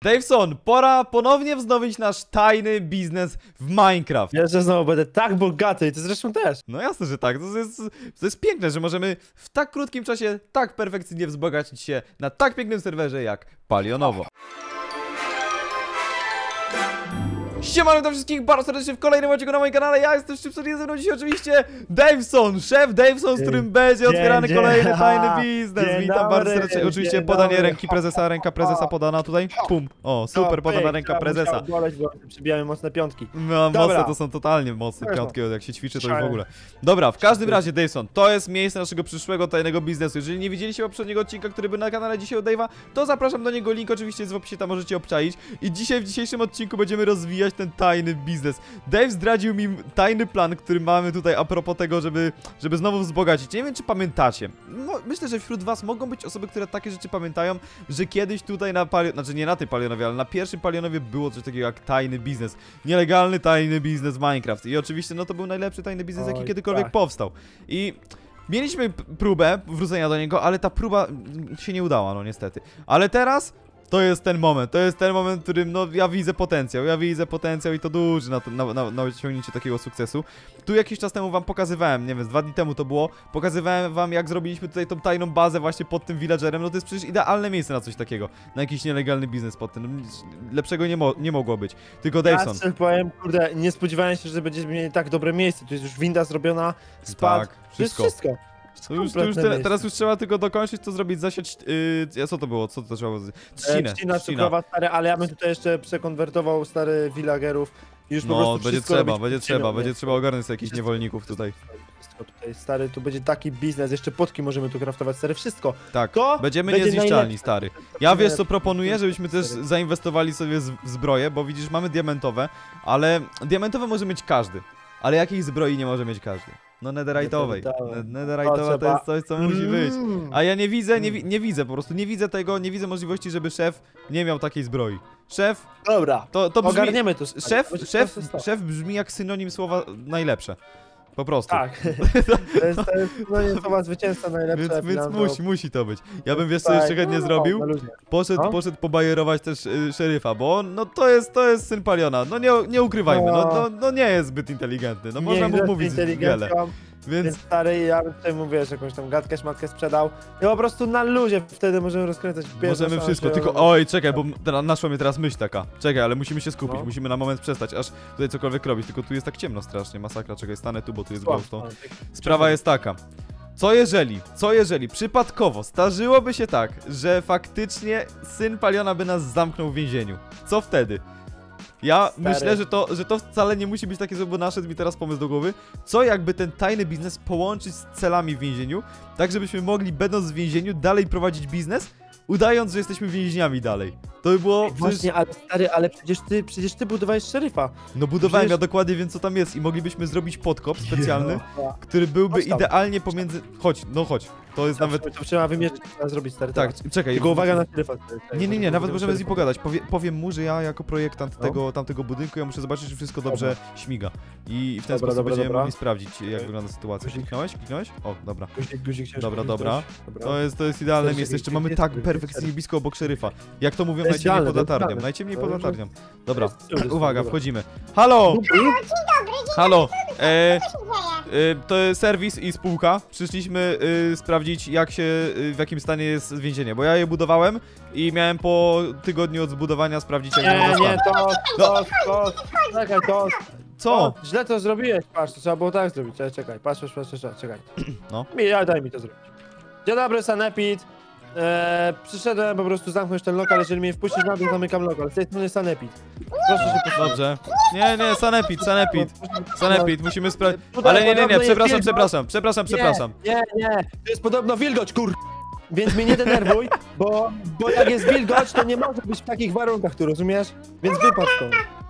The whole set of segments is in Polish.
Daveson, pora ponownie wznowić nasz tajny biznes w Minecraft. Ja że znowu będę tak bogaty i ty zresztą też. No jasne, że tak. To jest piękne, że możemy w tak krótkim czasie tak perfekcyjnie wzbogacić się na tak pięknym serwerze jak Palionowo. Siemano do wszystkich bardzo serdecznie w kolejnym odcinku na moim kanale. Ja jestem Szczypson, ze mną dzisiaj oczywiście Daveson, szef Daveson, z którym będzie otwierany kolejny tajny biznes. Witam bardzo serdecznie. Oczywiście podanie ręki prezesa, ręka prezesa podana tutaj. Pum. O, super podana ręka prezesa. Przybijamy mocne piątki. No, mocne to są totalnie mocne piątki, jak się ćwiczy to już w ogóle. Dobra, w każdym razie Daveson, to jest miejsce naszego przyszłego tajnego biznesu. Jeżeli nie widzieliście poprzedniego odcinka, który był na kanale dzisiaj od Dave'a, to zapraszam do niego, link oczywiście jest w opisie, tam możecie obczaić. I dzisiaj w dzisiejszym odcinku będziemy rozwijać ten tajny biznes. Dave zdradził mi tajny plan, który mamy tutaj a propos tego, żeby znowu wzbogacić. Nie wiem, czy pamiętacie. No, myślę, że wśród was mogą być osoby, które takie rzeczy pamiętają, że kiedyś tutaj na znaczy nie na tej Palionowie, ale na pierwszym Palionowie było coś takiego jak tajny biznes. Nielegalny tajny biznes Minecraft. I oczywiście, no to był najlepszy tajny biznes, jaki kiedykolwiek powstał. I mieliśmy próbę wrócenia do niego, ale ta próba się nie udała, no niestety. Ale teraz to jest ten moment, w którym no ja widzę potencjał i to duży na osiągnięcie takiego sukcesu. Tu jakiś czas temu wam pokazywałem, nie wiem, 2 dni temu to było, pokazywałem wam jak zrobiliśmy tutaj tą tajną bazę właśnie pod tym villagerem, no to jest przecież idealne miejsce na coś takiego, na jakiś nielegalny biznes pod tym, no, lepszego nie mogło być, tylko Daveson. Ja powiem, kurde, nie spodziewałem się, że będziemy mieli tak dobre miejsce, tu jest już winda zrobiona, spad, tak, wszystko. Teraz już trzeba tylko dokończyć to zrobić, zasiać, co to było, co to trzeba było? Trzcina cukrowa, stary, ale ja bym tutaj jeszcze przekonwertował stary villagerów i już po prostu będzie trzeba ogarnąć sobie jakichś niewolników tutaj. Wszystko tutaj, stary, tu będzie taki biznes, jeszcze potki możemy tu craftować, stary, wszystko. Tak, to będziemy niezniszczalni, stary. Ja wiesz co proponuję, żebyśmy też zainwestowali sobie w zbroję, bo widzisz, mamy diamentowe, ale diamentowe może mieć każdy, ale jakiej zbroi nie może mieć każdy? No netherite'owej. Netherite'owa to jest coś, co musi być. A ja nie widzę, po prostu nie widzę tego, nie widzę możliwości, żeby szef nie miał takiej zbroi. Szef... Dobra, to brzmi, ogarniemy to. Szef brzmi jak synonim słowa najlepsze. Po prostu. Tak. To jest słowa zwycięzca najlepsze. Więc musi to być. Ja bym wiesz co jeszcze chętnie zrobił? Poszedł pobajerować też szeryfa, bo no to jest syn Paliona. No nie ukrywajmy, no nie jest zbyt inteligentny. No można mu mówić wiele. Więc stary, ja bym tutaj mówię, że jakąś tam gadkę, szmatkę sprzedał. I po prostu na luzie wtedy możemy rozkręcać. Możemy wszystko, tylko oj, czekaj, bo naszła mnie teraz myśl taka. Czekaj, ale musimy się skupić, musimy na moment przestać, aż tutaj cokolwiek robić. Tylko tu jest tak ciemno strasznie, masakra, czekaj, stanę tu, bo tu jest glowstone. Sprawa jest taka. Co jeżeli przypadkowo zdarzyłoby się tak, że faktycznie syn Paliona by nas zamknął w więzieniu? Co wtedy? Ja myślę, że to wcale nie musi być takie złe, bo naszedł mi teraz pomysł do głowy. Co jakby ten tajny biznes połączyć z celami w więzieniu, tak żebyśmy mogli, będąc w więzieniu, dalej prowadzić biznes, udając, że jesteśmy więźniami dalej. To by było... Właśnie, ale stary, ale przecież ty budowałeś szeryfa. No budowałem, ja dokładnie wiem co tam jest i moglibyśmy zrobić podkop specjalny, który byłby idealnie pomiędzy... Chodź. To jest nawet... To trzeba wymierzyć, co trzeba zrobić, stary. Tak, czekaj. Tylko uwaga na szeryfa. Nie, nawet możemy z nim pogadać. Powiem mu, że ja jako projektant tamtego budynku, ja muszę zobaczyć, czy wszystko dobrze śmiga. I w ten sposób będziemy mogli sprawdzić, jak wygląda sytuacja. Kliknąłeś? O, dobra. Guzik Dobra. To jest idealne miejsce. Jeszcze mamy tak perfekcyjnie blisko obok szeryfa. Jak to mówią, najciemniej pod latarnią. Najciemniej pod latarnią. Dobra, uwaga, wchodzimy. Halo! Halo! To jest serwis i spółka. Przyszliśmy sprawdzić, w jakim stanie jest więzienie, bo ja je budowałem i miałem po tygodniu od zbudowania sprawdzić, jak wygląda stan. Czekaj, to... Co? Źle to zrobiłeś, patrz, to trzeba było tak zrobić, czekaj, patrz, czekaj. No. Daj mi to zrobić. Dzień dobry, Sanepid. Przyszedłem po prostu zamknąć ten lokal, jeżeli mnie wpuścisz na dół, zamykam lokal. Z tej strony Sanepid. Proszę się poświęcić. Dobrze. Nie, Sanepid, musimy sprawdzić. Ale nie, przepraszam. Nie, to jest podobno wilgoć, Więc mnie nie denerwuj, bo jak jest wilgoć, to nie może być w takich warunkach, tu rozumiesz? Więc wypadł stąd.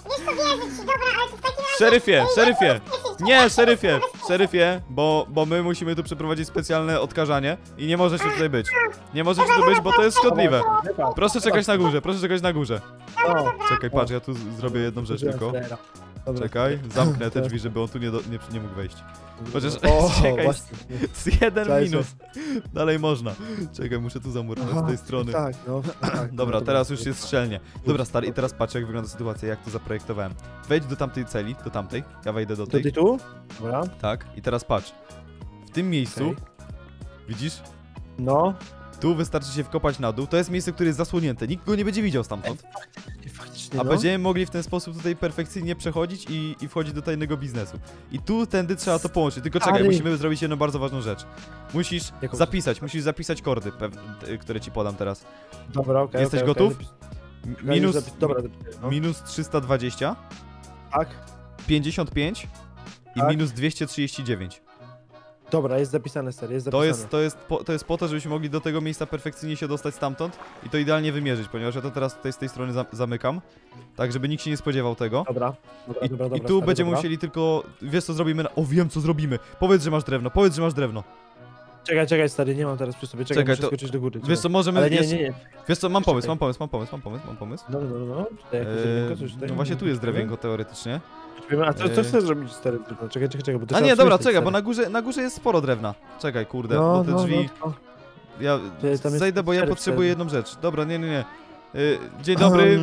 Szeryfie, bo my musimy tu przeprowadzić specjalne odkażanie i nie możesz tutaj być. Nie możesz tu być, bo to jest szkodliwe. Proszę czekać na górze. Czekaj, patrz, ja tu zrobię jedną rzecz tylko. Dobra. Czekaj, zamknę te drzwi, żeby on tu nie mógł wejść. Chociaż, O, czekaj, właśnie. z jeden Cześć, minus. Dalej można. Czekaj, muszę tu zamurować z tej strony. Tak, no. Tak, Dobra, no, teraz już jest szczelnie. Dobra, stary, i teraz patrz, jak wygląda sytuacja, jak to zaprojektowałem. Wejdź do tamtej celi, do tamtej. Ja wejdę do tej. Tutaj tu? Dobra. Tak, i teraz patrz. W tym miejscu, Okej. widzisz? No. Tu wystarczy się wkopać na dół. To jest miejsce, które jest zasłonięte. Nikt go nie będzie widział stamtąd. Faktycznie, A no. będziemy mogli w ten sposób tutaj perfekcyjnie przechodzić i wchodzić do tajnego biznesu. I tu tędy trzeba to połączyć. Tylko czekaj, Stary. musimy zrobić jedną bardzo ważną rzecz. Musisz Jaką? zapisać kordy, które ci podam teraz. Dobra, okej. Jesteś okej, gotów? okej. Minus, Dobra, no. minus 320, Tak. 55 i Tak. minus 239. Dobra, jest zapisane, stary, jest zapisane. To jest po to, żebyśmy mogli do tego miejsca perfekcyjnie się dostać stamtąd i to idealnie wymierzyć, ponieważ ja to teraz tutaj z tej strony zamykam, tak żeby nikt się nie spodziewał tego. Dobra, I, dobra, i tu stary, będziemy dobra. musieli tylko, wiesz co zrobimy? O, wiem co zrobimy. Powiedz, że masz drewno. Czekaj, stary, nie mam teraz przy sobie. Czekaj, Czekaj, muszę to- skoczyć do góry. Wiesz co, możemy... Ale nie, jest- nie, nie. Wiesz co, mam Czekaj. pomysł. No. Tutaj jakieś drewienko, coś tutaj. No właśnie tu jest drewienko teoretycznie. A co chcesz zrobić, stary? Czekaj, bo to A trzeba nie, dobra, przemyśleć, czekaj, bo stary. na górze jest sporo drewna. Czekaj, kurde, bo te drzwi... No. Ja Tam jest zejdę, bo ja 4 potrzebuję wtedy. jedną rzecz. Dobra, nie. Dzień dobry.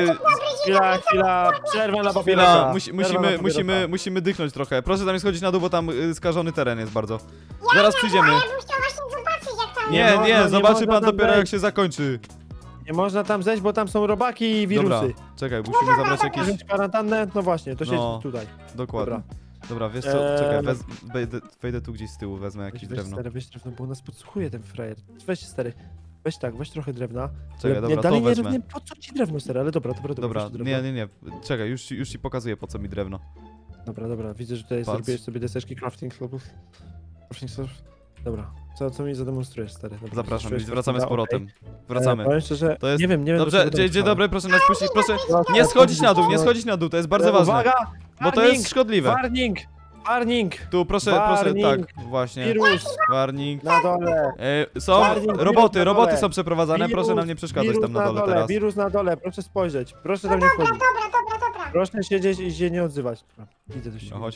Chwila, przerwa na papierosa. Chwila, musimy dychnąć trochę. Proszę tam nie schodzić na dół, bo tam skażony teren jest bardzo. Zaraz przyjdziemy. Ja bym chciał właśnie zobaczyć, jak tam Nie można- Nie, nie zobaczy można pan tam dopiero jak wejść. się zakończy. Nie można tam zejść, bo tam są robaki i wirusy. Dobra, czekaj, musimy zabrać jakieś... Wziąć kwarantannę? No właśnie, to siedź No. tutaj. Dokładnie. Dobra, wiesz co, czekaj, Eee, wejdę tu gdzieś z tyłu, wezmę jakieś drewno. Stary, weź drewno, bo nas podsłuchuje ten frajer. Weź stary. Weź trochę drewna. Czekaj, Nie, dobra, dalej to nie, wezmę. nie, po co ci drewno, stary, ale dobra. Dobra, weź to drewno. nie. Czekaj, już ci pokazuję po co mi drewno. Dobra, widzę, że tutaj Patrz. zrobiłeś sobie deseczki crafting slopów. Dobra, co mi zademonstrujesz, stary? Dobra, Zapraszam, zademonstrujesz wracamy z to, powrotem. okej. Wracamy. Powiem szczerze, To jest- nie wiem. Dobrze, do czego dzień to dobry, proszę nas puścić, proszę trwa. nie schodzić na dół, to jest bardzo ważne. Uwaga! Bo to jest szkodliwe. Warning! Tu proszę, Warning. tak, właśnie. Wirus Warning. na dole! Są Warning, wirus roboty na dole. są przeprowadzane, proszę nam nie przeszkadzać wirus tam na dole teraz. Wirus na dole, proszę spojrzeć. Proszę tam nie wchodzić. Dobra. Proszę siedzieć i się nie odzywać. Dobra, idę do siebie. No chodź.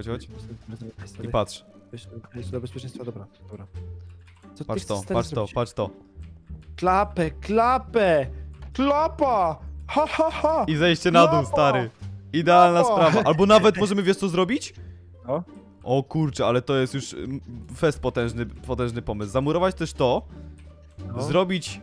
I I patrz, do bezpieczeństwa, dobra. Co ty patrz to, chcesz teraz zrobić? patrz to. Klapę! Klapa! Ha! I zejście na dół, Łapa! stary. Idealna Łapa! sprawa. Albo nawet możemy, wiesz co zrobić? No. O kurczę, ale to jest już fest potężny pomysł. Zamurować też to, No. zrobić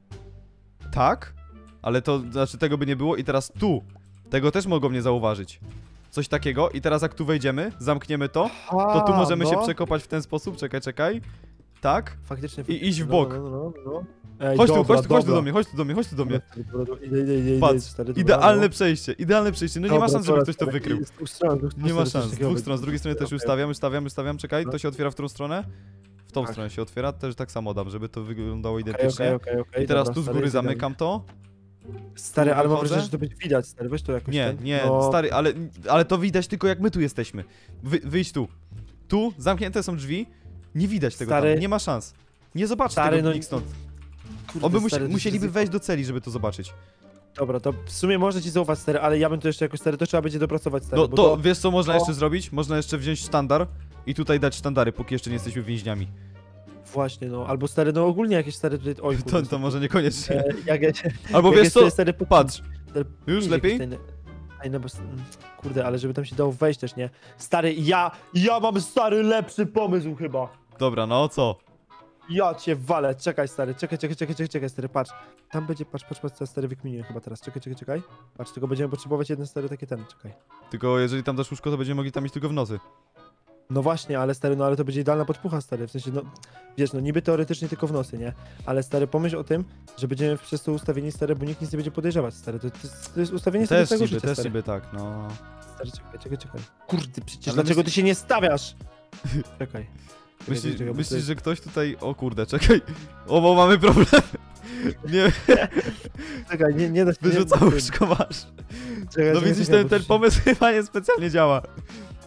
tak, ale to znaczy tego by nie było i teraz tu. Tego też mogą nie zauważyć. Coś takiego i teraz jak tu wejdziemy, zamkniemy to, to tu możemy się przekopać w ten sposób, czekaj. Tak. Faktycznie. I iść w bok. No. Ej, Chodź dobra, tu do mnie, chodź tu do mnie. Idę, Patrz, stary, dobra, idealne przejście, no nie ma Dobra, szans, żeby dobra, ktoś to stary, wykrył. z dwóch stron, Nie ma coś szans, z takiego dwóch stron, z drugiej strony też Okej. ustawiam, czekaj, No. to się otwiera w którą stronę? W tą Tak. stronę się otwiera, też tak samo dam, żeby to wyglądało identycznie. Okej, I teraz dobra, tu z stary, góry jest zamykam to. Stary, ale mam Wychodzę? wrażenie, że to będzie widać, stary, weź to jakoś Nie, ten. nie, No, stary, ale to widać tylko jak my tu jesteśmy. Wyjdź tu. Tu zamknięte są drzwi, nie widać tego Stary. tam, nie ma szans. Nie zobaczy Stary, tego no- nikt stąd. kurde, Oby stary, to musieliby jest- wejść do celi, żeby to zobaczyć. Dobra, to w sumie może ci zaufać, stary, ale ja bym to jeszcze jakoś, stary, to trzeba będzie dopracować, stary, No bo to wiesz co można to- jeszcze zrobić? Można jeszcze wziąć sztandar i tutaj dać sztandary, póki jeszcze nie jesteśmy więźniami. Właśnie, no, albo stary, no ogólnie jakieś, stary, tutaj, oj, To może niekoniecznie. jak Albo wiesz jest co? tutaj, stary, Patrz, stary, już jakiś lepiej? ten- Ej, no bo, kurde, ale żeby tam się dało wejść też, nie? Stary, ja mam, stary, lepszy pomysł chyba. Dobra, no co? Ja cię walę, czekaj, stary, czekaj, stary, patrz. Tam będzie, patrz, co stary wykminiłem chyba teraz, czekaj. Patrz, tylko będziemy potrzebować jeden, stary, takie ten, czekaj. Tylko jeżeli tam dasz łóżko, to będziemy mogli tam iść tylko w nocy. No właśnie, ale stary, no ale to będzie idealna podpucha, stary, w sensie, no, wiesz, no niby teoretycznie tylko w nosy, nie? Ale stary, pomyśl o tym, że będziemy przez to ustawieni, stary, bo nikt nic nie będzie podejrzewać, stary, to jest ustawienie sobie Też tego niby, życia, też stary. niby tak, no. Stary, czekaj. Kurde, przecież Ale dlaczego myśli- ty się nie stawiasz? Czekaj. Czekaj, bo Myślisz, to- że ktoś tutaj... O kurde, czekaj. O, bo mamy problem. Nie, Czekaj, nie da się... wyrzucał nie- łóżko masz. Czekaj, No widzisz, bo ten to się- pomysł chyba niespecjalnie działa.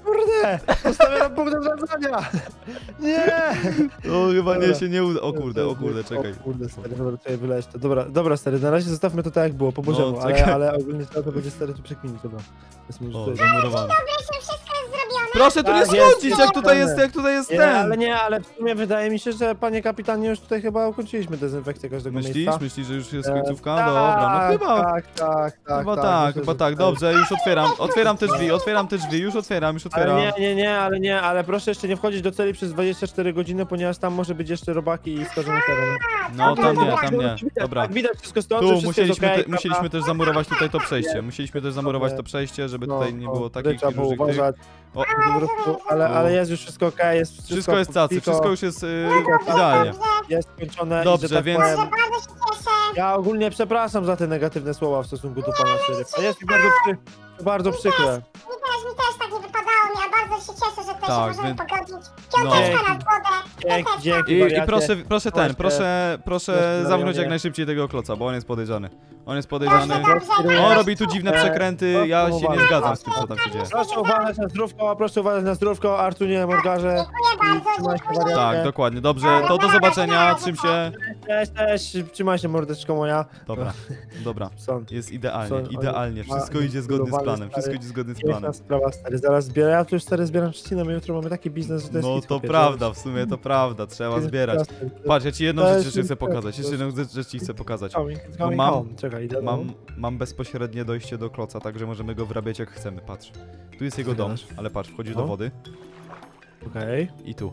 kurde! Zostawiam nam punkt obracania! Nie! O, chyba nie Dobra. się nie uda. O kurde, czekaj. O kurde, stary, dobra, czekaj, wyleć to. Dobra, stary, na razie zostawmy to tak jak było, po bożemu, czekaj. ale ogólnie trzeba to będzie stary tu przekminić, dobra. Jest może O, tutaj. zamurowane. Wreszcie wszystko jest zrobione. Proszę tu nie Tak, jest, schodzić, jak tutaj jest Nie, ale w sumie wydaje mi się, że panie kapitanie już tutaj chyba ukończyliśmy dezynfekcję każdego miejsca. Myślisz, że już jest końcówka? Dobra, no chyba. Tak, Chyba myślę, tak, że chyba tak. tutaj- Dobrze, już otwieram. Otwieram te drzwi, już otwieram. Ale proszę jeszcze nie wchodzić do celi przez 24 godziny, ponieważ tam może być jeszcze robaki i skażone tereny. No, tam nie. Dobra. Tak, widać wszystko stąd, Tu że wszystko jest okej, musieliśmy też zamurować tutaj to przejście. Nie. Musieliśmy też zamurować to przejście, żeby tutaj nie było takich trzeba było różnych tych. uważać. O, Po prostu, ale jest już wszystko okej, jest wszystko jest cacy, tylko wszystko już jest idealnie. jest skończone. Dobrze, i że tak więc- powiem, Bardzo się cieszę. ja ogólnie przepraszam za te negatywne słowa w stosunku do pana szeryfa. Jest mi bardzo przykre. Mi też tak nie wypadało, ja bardzo się cieszę, że tutaj Tak, się możemy więc- pogodzić. No. Piąteczka na zgodę. Dzięki, I wariacie. proszę Właśnie. proszę Proszę, zamknąć Marianie. jak najszybciej tego kloca, bo on jest podejrzany. On jest Dobrze, podejrzany. dobrze. On robi tu dziwne przekręty, ja się nie zgadzam z tym, co tam się dzieje. Proszę uważać na zdrówko, Artunie, Morgarze. Dziękuję bardzo, Trzymaj się, dziękuję. wariacie. Tak, dokładnie, dobrze, to do zobaczenia, trzym się. Cześć, trzymaj się, mordeczko moja. Dobra, Sąd. jest Są, idealnie, wszystko ma idzie zgodnie z zbudowany, planem, stary. wszystko idzie zgodnie z planem. Piękna sprawa, stary. Zaraz zbieram, ja tu już stary zbieram trzcinę, my jutro mamy taki biznes, że to jest No hit, to chłopie, prawda, w sumie to prawda, trzeba zbierać. Patrz, ja ci jedną To rzecz jest jeszcze chcę impreza, pokazać, jeszcze jedną rzecz ci chcę pokazać. Mam, mam- czekaj, idę Mam bezpośrednie dojście do kloca, także możemy go wrabiać jak chcemy, patrz. Tu jest jego dom, ale patrz, wchodzisz do No. wody Okej. i tu.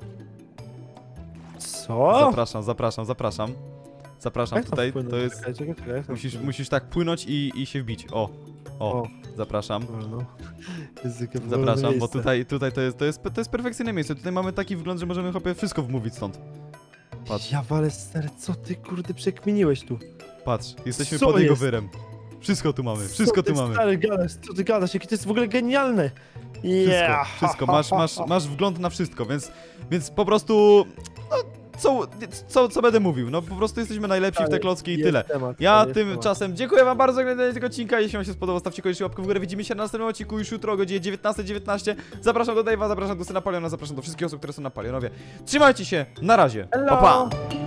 Co? Zapraszam Jak tam tutaj, wpłynąć? to jest... Czekaj, jak tam wpłynąć? Musisz tak płynąć i się wbić, o, zapraszam. Dobra, no. Jest takie Zapraszam, bo miejsce. tutaj to jest perfekcyjne miejsce. Tutaj mamy taki wygląd, że możemy chłopie wszystko wmówić stąd. Patrz, Ja walę, stary, co ty kurde przekminiłeś tu? patrz, jesteśmy Co pod jego jest? wyrem. Wszystko tu mamy, wszystko Co ty, tu mamy. Stary, gadasz, co ty gadasz, jakie to jest w ogóle genialne. Wszystko, masz wgląd na wszystko, więc po prostu... No, co będę mówił? No po prostu jesteśmy najlepsi w te klocki i tyle. Ja tymczasem dziękuję wam bardzo za oglądanie tego odcinka. Jeśli wam się spodobał, stawcie koniecznie łapkę w górę. Widzimy się na następnym odcinku już jutro o godzinie 19:19. Zapraszam do Dave'a, zapraszam do syna Napoleona, zapraszam do wszystkich osób, które są na Palionowie. Trzymajcie się, na razie, pa pa!